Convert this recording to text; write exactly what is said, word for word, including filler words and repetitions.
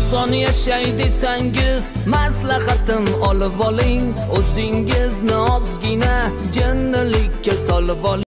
oson yashay desangiz maslahatim olib oling, o'zingizni ozgina jinnilikka solib oling.